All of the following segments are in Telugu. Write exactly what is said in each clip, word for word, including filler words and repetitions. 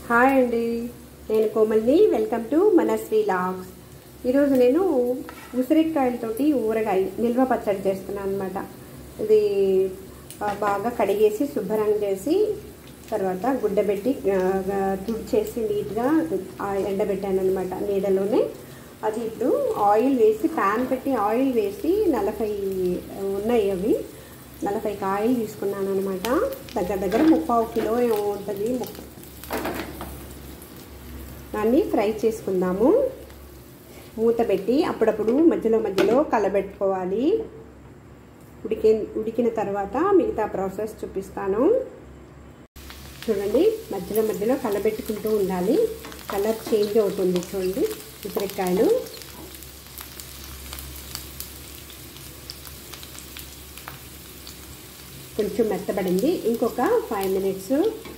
హాయ్ అండి, నేను కోమల్ని. Welcome to Manasvi logs. ఈరోజు నేను ఉసిరికాయలతోటి ఊరగాయ నిల్వ పచ్చడి చేస్తున్నాను అనమాట. ఇది బాగా కడిగేసి శుభ్రంగా చేసి తర్వాత గుడ్డబెట్టి తుడిచేసి నీట్గా ఎండబెట్టాను అనమాట నీడలోనే. అది ఇప్పుడు ఆయిల్ వేసి ప్యాన్ పెట్టి ఆయిల్ వేసి నలభై ఉన్నాయి అవి నలభై ఆయిల్ తీసుకున్నాను అనమాట. దగ్గర దగ్గర ముప్పావు కిలో ఏమో ఉంటుంది. దాన్ని ఫ్రై చేసుకుందాము. మూత పెట్టి అప్పుడప్పుడు మధ్యలో మధ్యలో కలబెట్టుకోవాలి. ఉడికి ఉడికిన తర్వాత మిగతా ప్రాసెస్ చూపిస్తాను. చూడండి, మధ్యలో మధ్యలో కలబెట్టుకుంటూ ఉండాలి. కలర్ చేంజ్ అవుతుంది చూడండి ఉసిరికాయలు. కొంచెం మెత్తబడింది. ఇంకొక ఫైవ్ మినిట్స్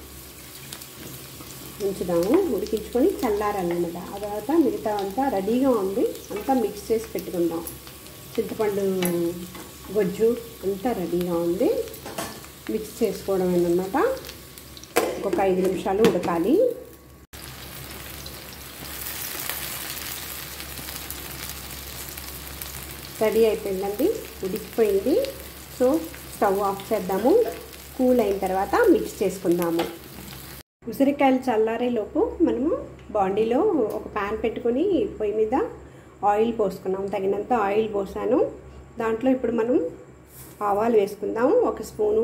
ఉంచుదాము, ఉడికించుకొని చల్లారన్నమాట. ఆ తర్వాత మిగతా అంతా రెడీగా ఉంది, అంతా మిక్స్ చేసి పెట్టుకుందాం. చింతపండు గొజ్జు అంతా రెడీగా ఉంది, మిక్స్ చేసుకోవడం అన్నమాట. ఇంకొక ఐదు నిమిషాలు ఉడకాలి. రెడీ అయిపోయిందండి, ఉడికిపోయింది. సో స్టవ్ ఆఫ్ చేద్దాము. కూల్ అయిన తర్వాత మిక్స్ చేసుకుందాము. ఉసిరికాయలు చల్లారేలోపు మనము బాండీలో ఒక ప్యాన్ పెట్టుకొని పొయ్యి మీద ఆయిల్ పోసుకున్నాం. తగినంత ఆయిల్ పోసాను. దాంట్లో ఇప్పుడు మనం ఆవాలు వేసుకుందాము. ఒక spoon,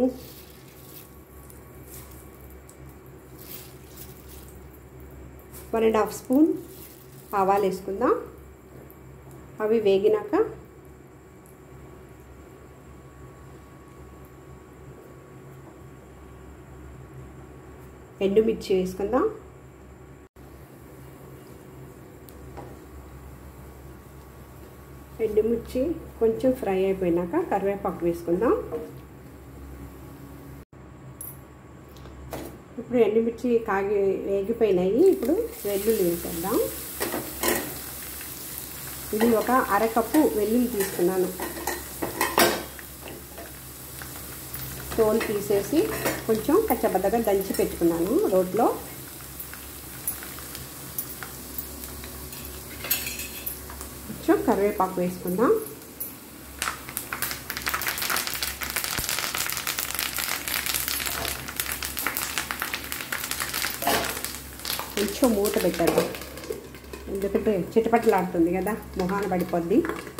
one and half spoon ఆవాలు వేసుకుందాం. అవి వేగినాక ఎండుమిర్చి వేసుకుందాం. ఎండుమిర్చి కొంచెం ఫ్రై అయిపోయినాక కరివేపాకు వేసుకుందాం. ఇప్పుడు ఎండుమిర్చి కాగి వేగిపోయినాయి. ఇప్పుడు వెల్లుల్లి వేసేద్దాం. ఇది ఒక అరకప్పు వెల్లుల్లి తీసుకున్నాను. తోలు తీసేసి కొంచెం కచ్చబద్దగా దంచి పెట్టుకున్నాను రోట్లో. కొంచెం కరివేపాకు వేసుకుందాం. కొంచెం మూత పెట్టాను, ఎందుకంటే చిటపటలాడుతుంది కదా, మొహాన పడిపోద్ది.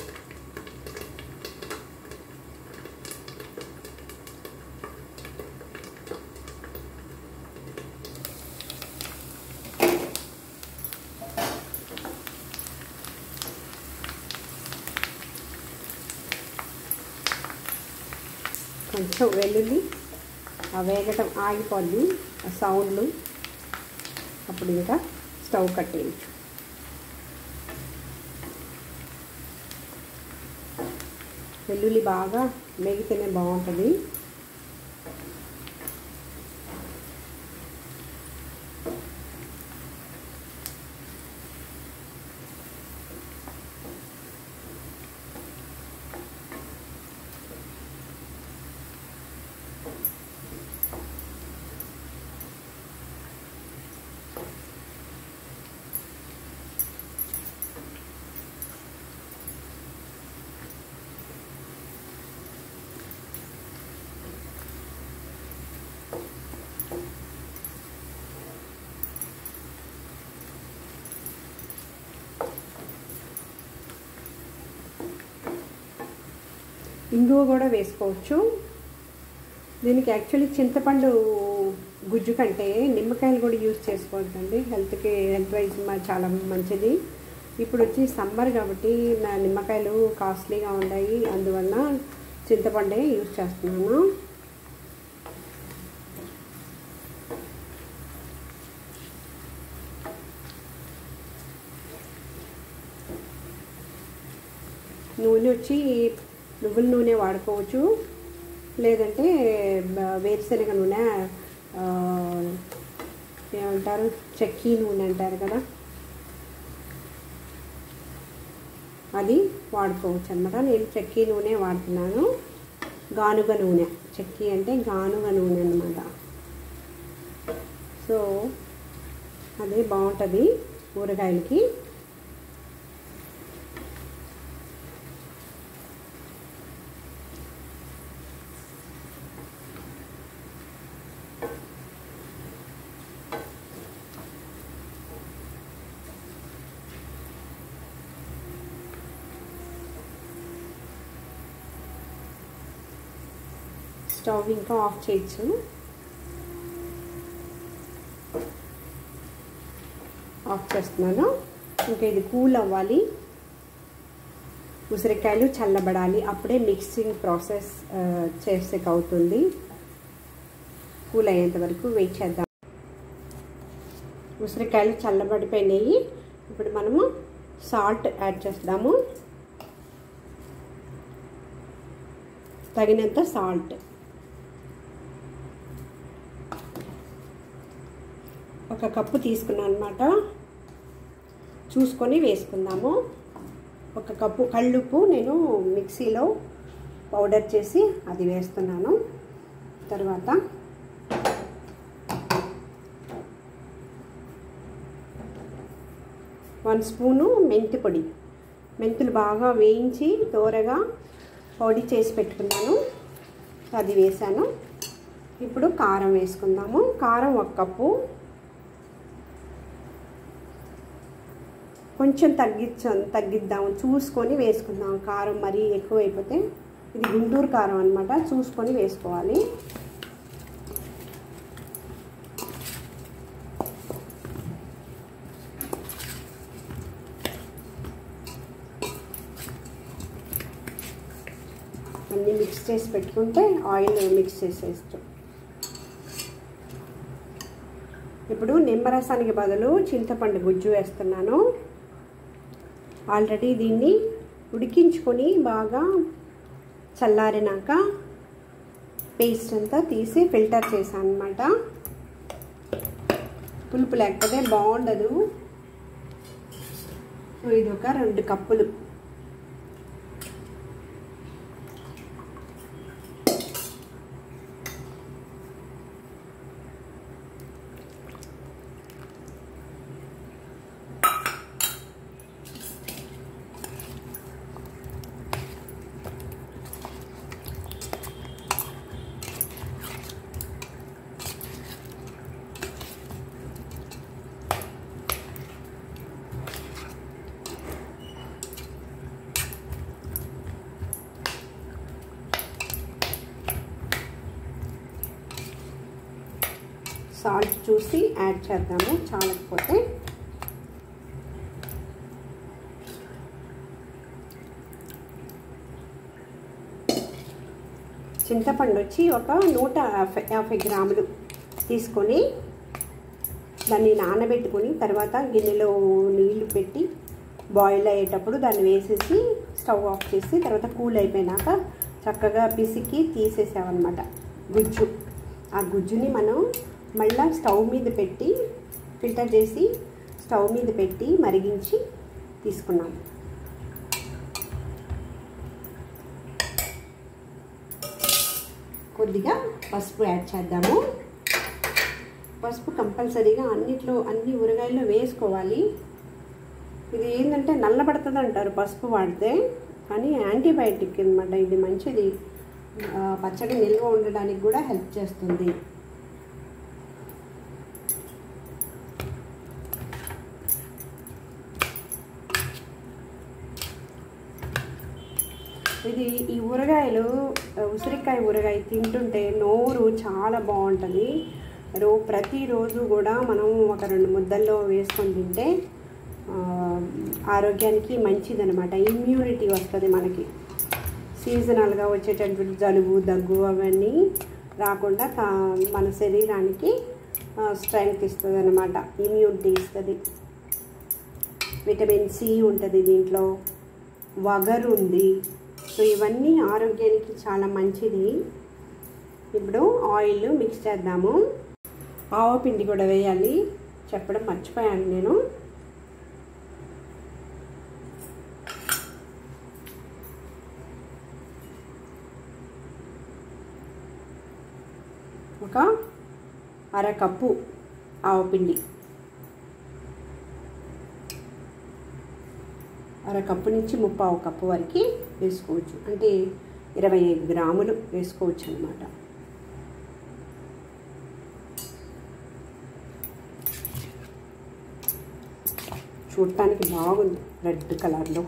కొంచెం వెల్లుల్లి ఆ వేగటం ఆగిపోద్ది, ఆ సౌండ్లు. అప్పుడు ఇంకా స్టవ్ కట్టేయచ్చు. వెల్లుల్లి బాగా వేగితేనే బాగుంటుంది. ఇంగువ కూడా వేసుకోవచ్చు. దీనికి యాక్చువల్లీ చింతపండు గుజ్జు కంటే నిమ్మకాయలు కూడా యూజ్ చేసుకోవద్దండి. హెల్త్కి హెల్త్ వైజ్ చాలా మంచిది. ఇప్పుడు వచ్చి సమ్మర్ కాబట్టి నా నిమ్మకాయలు కాస్ట్లీగా ఉన్నాయి, అందువల్ల చింతపండే యూజ్ చేస్తున్నాను. నూనె వచ్చి నువ్వుల నూనె వాడుకోవచ్చు, లేదంటే వేరుశనగ నూనె, ఏమంటారు చెక్కీ నూనె అంటారు కదా, అది వాడుకోవచ్చు అన్నమాట. నేను చెక్కీ నూనె వాడుతున్నాను. గానుగ నూనె, చెక్కీ అంటే గానుగ నూనె అన్నమాట. సో అదే బాగుంటుంది ఊరగాయలకి. స్టవ్ ఇంకా ఆఫ్ చేయొచ్చు. ఆఫ్ చేస్తున్నాను. ఇంకా ఇది కూల్ అవ్వాలి, ఉసిరికాయలు చల్లబడాలి, అప్పుడే మిక్సింగ్ ప్రాసెస్ చేసేకి అవుతుంది. కూల్ అయ్యేంత వరకు వెయిట్ చేద్దాం. ఉసిరికాయలు చల్లబడిపోయినాయి. ఇప్పుడు మనము సాల్ట్ యాడ్ చేద్దాము, తగినంత సాల్ట్. ఒక కప్పు తీసుకున్నాను అన్నమాట, చూసుకొని వేసుకుందాము. ఒక కప్పు కళ్ళుప్పు నేను మిక్సీలో పౌడర్ చేసి అది వేస్తున్నాను. తర్వాత వన్ స్పూను మెంతి పొడి, మెంతులు బాగా వేయించి దోరగా పొడి చేసి పెట్టుకున్నాను, అది వేసాను. ఇప్పుడు కారం వేసుకుందాము. కారం ఒక కప్పు, కొంచెం తగ్గించ తగ్గిద్దాము చూసుకొని వేసుకుందాం. కారం మరీ ఎక్కువ అయిపోతే, ఇది గుంటూరు కారం అన్నమాట, చూసుకొని వేసుకోవాలి. అన్నీ మిక్స్ చేసి పెట్టుకుంటే ఆయిల్ మిక్స్ చేసేస్తాం. ఇప్పుడు నిమ్మరసానికి బదులు చింతపండు గుజ్జు వేస్తున్నాను. ఆల్రెడీ దీన్ని ఉడికించుకొని బాగా చల్లారినాక పేస్ట్ అంతా తీసి ఫిల్టర్ చేశాను అన్నమాట. పులుపు లేకపోతే బాగుండదు. ఇది ఒక రెండు కప్పులు. సాల్ట్ చూసి యాడ్ చేద్దాము, చాలకపోతే. చింతపండు వచ్చి ఒక నూట యాభై యాభై గ్రాములు తీసుకొని దాన్ని నానబెట్టుకొని తర్వాత గిన్నెలో నీళ్లు పెట్టి బాయిల్ అయ్యేటప్పుడు దాన్ని వేసేసి స్టవ్ ఆఫ్ చేసి తర్వాత కూల్ అయిపోయినాక చక్కగా పిసికి తీసేసామన్నమాట గుజ్జు. ఆ గుజ్జుని మనం మళ్ళీ స్టవ్ మీద పెట్టి ఫిల్టర్ చేసి స్టవ్ మీద పెట్టి మరిగించి తీసుకున్నాం. కొద్దిగా పసుపు యాడ్ చేద్దాము. పసుపు కంపల్సరీగా అన్నిట్లో అన్ని ఊరగాయల్లో వేసుకోవాలి. ఇది ఏంటంటే నల్లబడుతుంది అంటారు పసుపు వాడితే, కానీ యాంటీబయాటిక్ అన్నమాట. ఇది మంచిది, పచ్చడి నిల్వ ఉండడానికి కూడా హెల్ప్ చేస్తుంది. ఇది ఈ ఊరగాయలు ఉసిరికాయ ఊరగాయ తింటుంటే నోరు చాలా బాగుంటుంది. రో ప్రతిరోజు కూడా మనం ఒక రెండు ముద్దల్లో వేసుకొని తింటే ఆరోగ్యానికి మంచిదనమాట. ఇమ్యూనిటీ వస్తుంది మనకి. సీజనల్గా వచ్చేటటువంటి జలుబు దగ్గు అవన్నీ రాకుండా మన శరీరానికి స్ట్రెంగ్త్ ఇస్తుంది అనమాట, ఇమ్యూనిటీ ఇస్తుంది. విటమిన్ సి ఉంటుంది దీంట్లో, వగరు ఉంది. సో ఇవన్నీ ఆరోగ్యానికి చాలా మంచిది. ఇప్పుడు ఆయిల్ మిక్స్ చేద్దాము. ఆవపిండి కూడా వేయాలి, చెప్పడం మర్చిపోయాను నేను. ఒక అరకప్పు ఆవపిండి అరకప్పు నుంచి ముప్పావు కప్పు వరకు వేసుకోవచ్చు, అంటే ఇరవై ఐదు గ్రాములు వేసుకోవచ్చు అన్నమాట. చూడటానికి బాగుంది రెడ్ కలర్లో.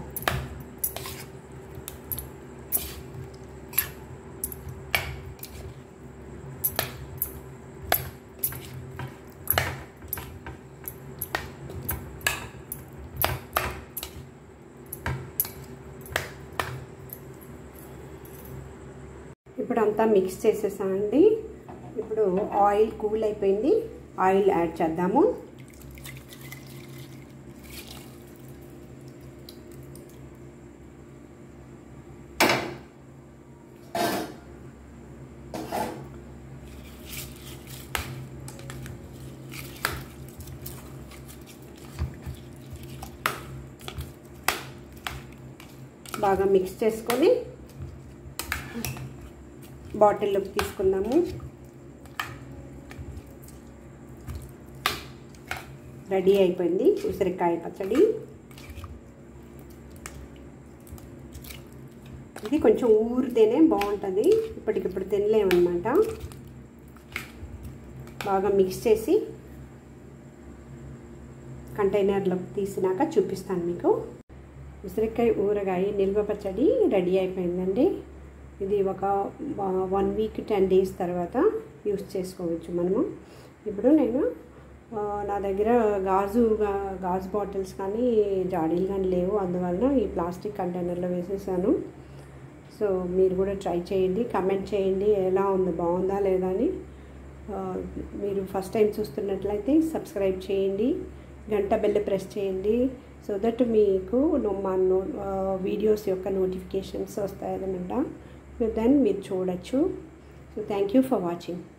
ఇప్పుడు అంతా మిక్స్ చేసేసానండి. ఇప్పుడు ఆయిల్ కూల్ అయిపోయింది, ఆయిల్ యాడ్ చేద్దాము. బాగా మిక్స్ చేసుకొని బాటిల్లోకి తీసుకుందాము. రెడీ అయిపోయింది ఉసిరికాయ పచ్చడి. ఇది కొంచెం ఊరితేనే బాగుంటుంది, ఇప్పటికిప్పుడు తినలేమన్నమాట. బాగా మిక్స్ చేసి కంటైనర్లోకి తీసినాక చూపిస్తాను మీకు. ఉసిరికాయ ఊరగాయ నిల్వ పచ్చడి రెడీ అయిపోయిందండి. ఇది ఒక వన్ వీక్ టెన్ డేస్ తర్వాత యూస్ చేసుకోవచ్చు మనము. ఇప్పుడు నేను నా దగ్గర గాజు గాజు బాటిల్స్ కానీ జాడీలు కానీ లేవు, అందువలన ఈ ప్లాస్టిక్ కంటైనర్లో వేసేసాను. సో మీరు కూడా ట్రై చేయండి, కమెంట్ చేయండి ఎలా ఉంది, బాగుందా లేదా అని. మీరు ఫస్ట్ టైం చూస్తున్నట్లయితే సబ్స్క్రైబ్ చేయండి, గంట బెల్ ప్రెస్ చేయండి, సో దట్ మీకు మా నో వీడియోస్ యొక్క నోటిఫికేషన్స్ వస్తాయన్నమాట. దెన్ మీరు చూడొచ్చు. So thank you for watching.